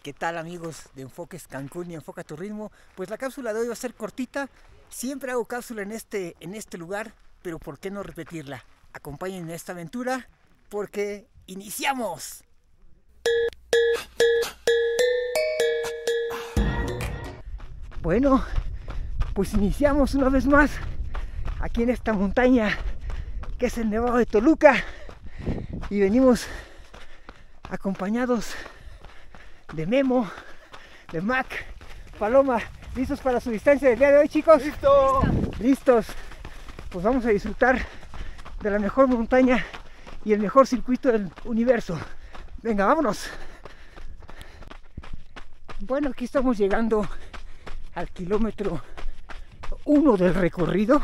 ¿Qué tal, amigos de Enfoques Cancún y Enfoca tu Ritmo? Pues la cápsula de hoy va a ser cortita. Siempre hago cápsula en este lugar, pero ¿por qué no repetirla? Acompáñenme en esta aventura porque ¡iniciamos! Bueno, pues iniciamos una vez más aquí en esta montaña que es el Nevado de Toluca y venimos acompañados de Memo, de Mac, Paloma. ¿Listos para su distancia del día de hoy, chicos? ¡Listo! ¿Listos? Pues vamos a disfrutar de la mejor montaña y el mejor circuito del universo. Venga, vámonos. Bueno, aquí estamos llegando al kilómetro 1 del recorrido.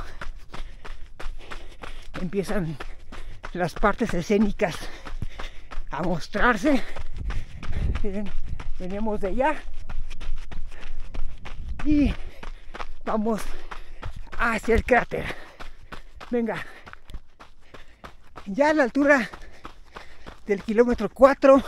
Empiezan las partes escénicas a mostrarse. Miren, venimos de allá y vamos hacia el cráter. Venga, ya a la altura del kilómetro 4,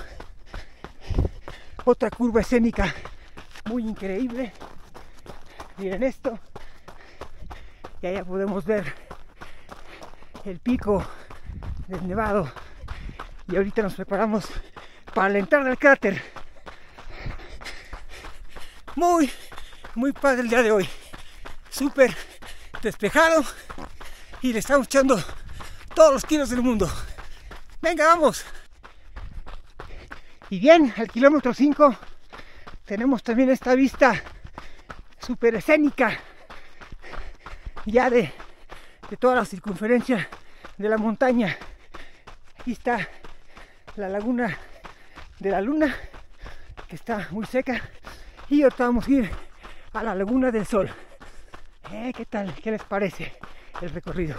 otra curva escénica muy increíble. Miren esto, y allá podemos ver el pico del Nevado y ahorita nos preparamos para la entrada al cráter. Muy padre el día de hoy, súper despejado y le estamos echando todos los kilos del mundo. Venga, vamos. Y bien, al kilómetro 5 tenemos también esta vista súper escénica ya de toda la circunferencia de la montaña. Aquí está la laguna de la Luna, que está muy seca, y ahorita vamos a ir a la Laguna del Sol. ¿Qué tal? ¿Qué les parece el recorrido?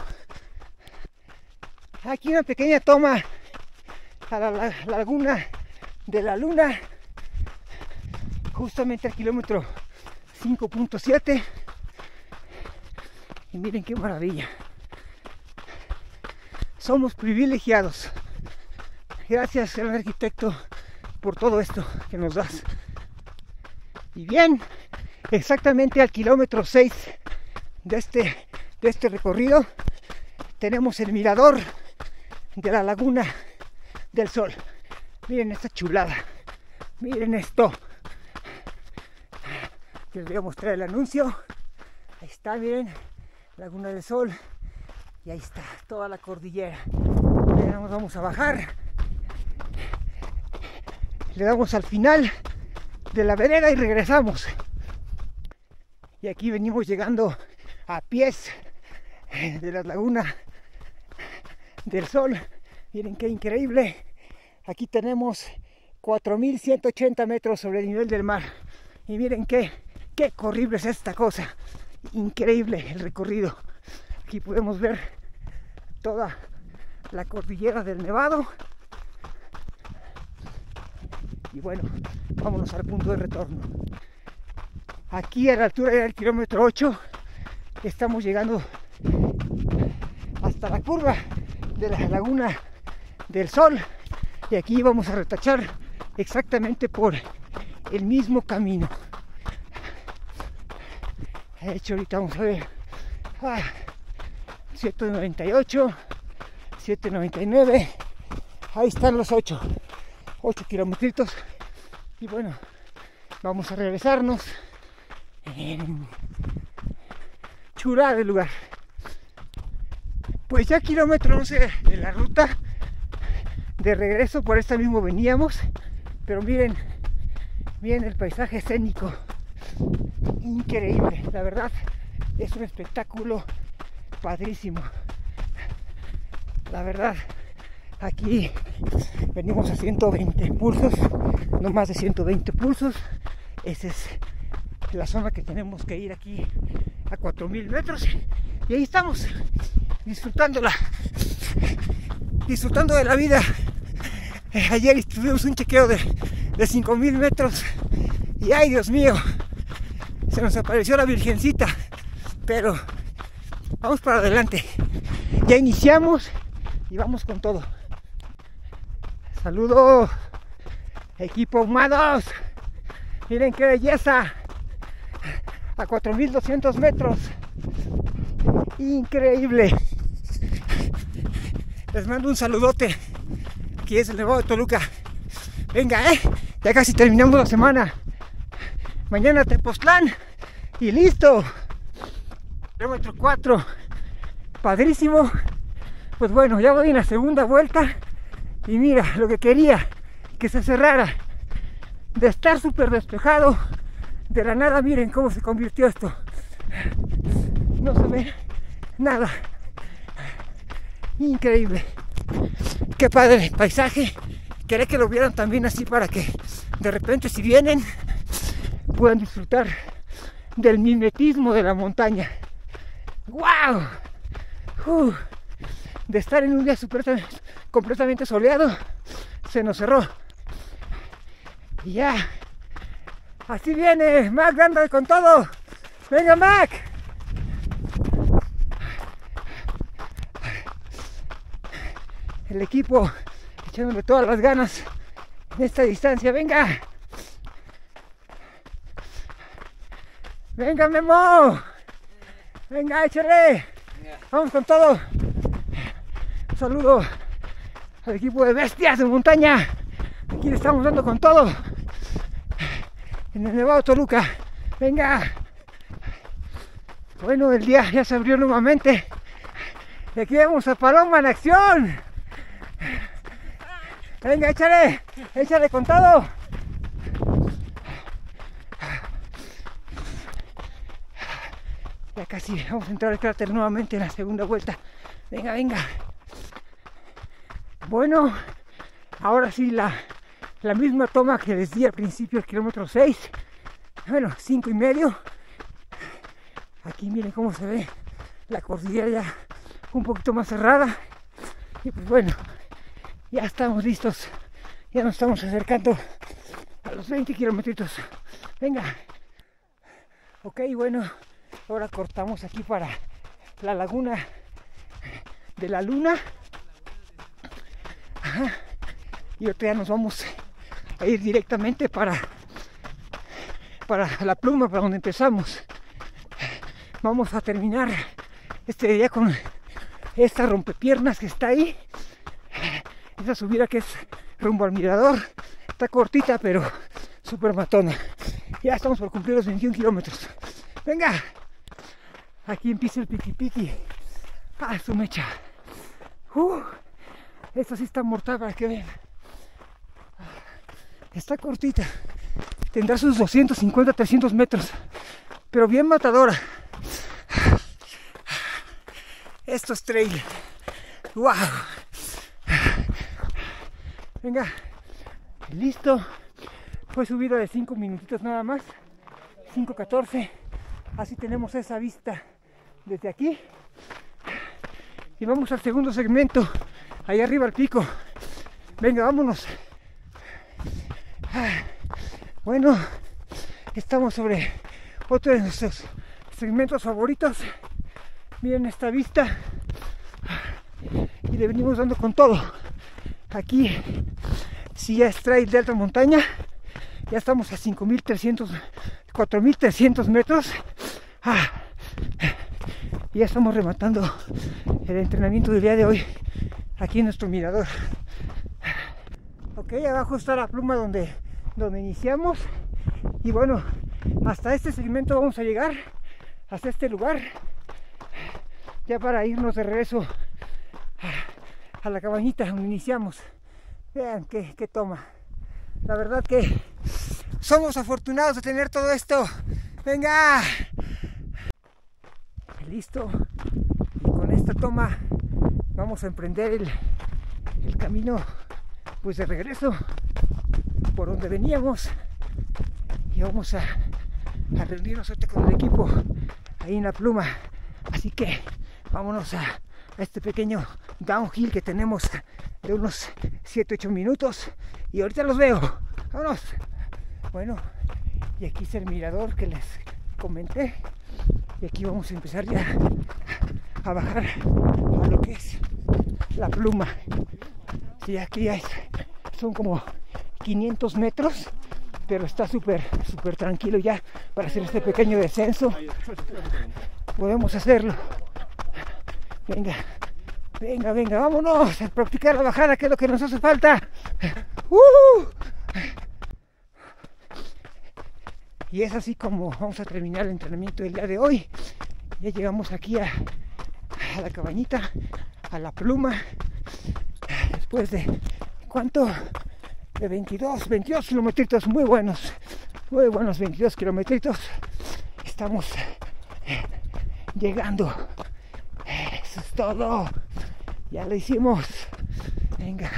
Aquí una pequeña toma a la Laguna de la Luna, justamente al kilómetro 5.7, y miren qué maravilla. Somos privilegiados. Gracias al arquitecto por todo esto que nos das. Y bien, exactamente al kilómetro 6 de este recorrido tenemos el mirador de la Laguna del Sol. Miren esta chulada, miren esto. Les voy a mostrar el anuncio. Ahí está, miren, Laguna del Sol, y ahí está toda la cordillera. Ahora nos vamos a bajar, le damos al final de la vereda y regresamos. Y aquí venimos llegando a pies de la Laguna del Sol. Miren qué increíble. Aquí tenemos 4.180 metros sobre el nivel del mar. Y miren qué horrible es esta cosa. Increíble el recorrido. Aquí podemos ver toda la cordillera del Nevado. Y bueno, vámonos al punto de retorno. Aquí a la altura del kilómetro 8 estamos llegando hasta la curva de la Laguna del Sol, y aquí vamos a retachar exactamente por el mismo camino. De hecho, ahorita vamos a ver 798, 799, ahí están los 8 kilometritos. Y bueno, vamos a regresarnos en chulada de lugar. Pues ya kilómetro 11 de la ruta de regreso, por esta mismo veníamos, pero miren el paisaje escénico, increíble, la verdad es un espectáculo padrísimo. La verdad, aquí venimos a 120 pulsos, no más de 120 pulsos. Esa es la zona que tenemos que ir aquí a 4.000 metros, y ahí estamos disfrutando de la vida. Ayer tuvimos un chequeo de 5.000 metros y ay, Dios mío, se nos apareció la Virgencita, pero vamos para adelante. Ya iniciamos y vamos con todo. Saludos, equipo Humanos. Miren qué belleza. A 4200 metros. Increíble. Les mando un saludote. Aquí es el Nevado de Toluca. Venga, ya casi terminamos la semana. Mañana Tepoztlán. Y listo. Kilómetro 4. Padrísimo. Pues bueno, ya voy en la segunda vuelta. Y mira, lo que quería, que se cerrara. De estar súper despejado, de la nada, miren cómo se convirtió esto. No se ve nada. Increíble. Qué padre el paisaje. Quería que lo vieran también así para que de repente, si vienen, puedan disfrutar del mimetismo de la montaña. ¡Wow! De estar en un día completamente soleado, se nos cerró. Y ya. Así viene Mac, anda con todo. Venga, Mac. El equipo echándole todas las ganas en esta distancia. Venga. Venga, Memo. Venga, échale. Vamos con todo. Un saludo al equipo de bestias de montaña. Aquí le estamos dando con todo en el Nevado de Toluca. Venga. Bueno, el día ya se abrió nuevamente. Y aquí vemos a Paloma en acción. Venga, échale con todo. Ya casi vamos a entrar al cráter nuevamente en la segunda vuelta. Venga. Bueno, ahora sí la misma toma que les di al principio, el kilómetro 6. Bueno, 5,5. Aquí miren cómo se ve la cordillera ya un poquito más cerrada. Y pues bueno, ya estamos listos. Ya nos estamos acercando a los 20 kilómetros. Venga. Ok, bueno, ahora cortamos aquí para la laguna de la Luna. Ajá. Y ahorita ya nos vamos a ir directamente para La Pluma, para donde empezamos. Vamos a terminar este día con esta rompepiernas que está ahí. Esa subida que es rumbo al mirador. Está cortita, pero súper matona. Ya estamos por cumplir los 21 kilómetros. Venga. Aquí empieza el piqui. Su mecha. Esta sí está mortal para que vean. Está cortita. Tendrá sus 250, 300 metros. Pero bien matadora. Esto es trail. ¡Wow! Venga. Listo. Fue subida de 5 minutitos nada más. 5:14. Así tenemos esa vista desde aquí. Y vamos al segundo segmento. Ahí arriba al pico. Venga, vámonos. Bueno, estamos sobre otro de nuestros segmentos favoritos. Miren esta vista. Y le venimos dando con todo. Aquí sí ya es trail de alta montaña. Ya estamos a 5,300, 4,300 metros. Y ya estamos rematando el entrenamiento del día de hoy aquí en nuestro mirador. Ok, abajo está la pluma donde iniciamos. Y bueno, hasta este segmento vamos a llegar, hasta este lugar, ya para irnos de regreso a la cabañita donde iniciamos. Vean qué toma. La verdad que somos afortunados de tener todo esto. ¡Venga! Listo. Y con esta toma vamos a emprender el camino pues de regreso por donde veníamos. Y vamos a reunirnos con el equipo ahí en la pluma. Así que vámonos a este pequeño downhill que tenemos de unos 7-8 minutos. Y ahorita los veo. ¡Vámonos! Bueno, y aquí es el mirador que les comenté. Y aquí vamos a empezar ya a bajar a lo que es la pluma. Sí, aquí son como 500 metros. pero está súper tranquilo ya para hacer este pequeño descenso. Podemos hacerlo. Venga, vámonos a practicar la bajada, que es lo que nos hace falta. Y es así como vamos a terminar el entrenamiento del día de hoy. Ya llegamos aquí a la cabañita, a la pluma, después de ¿cuánto? De 22 kilometritos muy buenos 22 kilometritos. Estamos llegando. Eso es todo. Ya lo hicimos. Venga.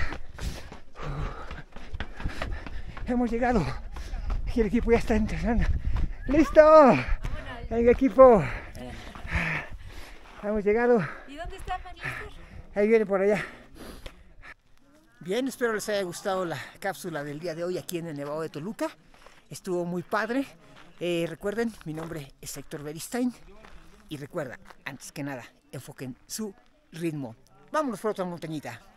Hemos llegado. Y el equipo ya está entrenando. ¡Listo! Venga, equipo. Hemos llegado. ¿Y dónde está María? Ahí viene por allá. Bien, espero les haya gustado la cápsula del día de hoy aquí en el Nevado de Toluca. Estuvo muy padre. Recuerden, mi nombre es Héctor Beristain. Y recuerda, antes que nada, enfoquen su ritmo. Vámonos por otra montañita.